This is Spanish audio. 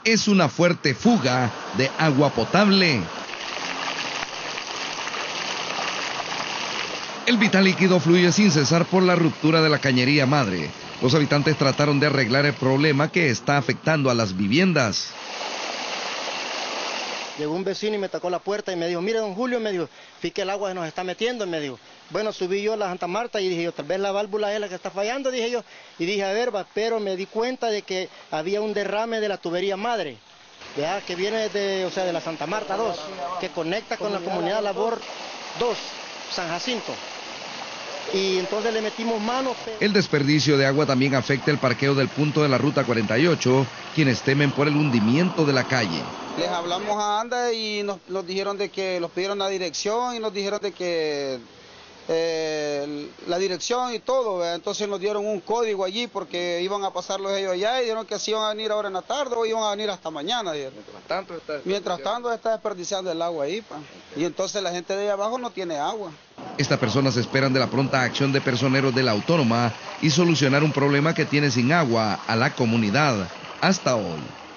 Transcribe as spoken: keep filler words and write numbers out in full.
es una fuerte fuga de agua potable. El vital líquido fluye sin cesar por la ruptura de la cañería madre. Los habitantes trataron de arreglar el problema que está afectando a las viviendas. Llegó un vecino y me tocó la puerta y me dijo, mire don Julio, me dijo, fíjate que el agua se nos está metiendo, me dijo. Bueno, subí yo a la Santa Marta y dije yo, tal vez la válvula es la que está fallando, dije yo. Y dije, a ver, va, pero me di cuenta de que había un derrame de la tubería madre, ¿verdad? Que viene de, o sea, de la Santa Marta dos, que conecta con la comunidad Labor dos, San Jacinto. Y entonces le metimos manos. Pero... El desperdicio de agua también afecta el parqueo del punto de la ruta cuarenta y ocho, quienes temen por el hundimiento de la calle. Les hablamos a ANDA y nos, nos dijeron de que los pidieron la dirección y nos dijeron de que eh, la dirección y todo, ¿verdad? Entonces nos dieron un código allí porque iban a pasarlos ellos allá y dijeron que si iban a venir ahora en la tarde o iban a venir hasta mañana. Mientras tanto está Mientras tanto está desperdiciando el agua ahí, pa. Y entonces la gente de ahí abajo no tiene agua. Estas personas esperan de la pronta acción de personeros de la Autónoma y solucionar un problema que tiene sin agua a la comunidad hasta hoy.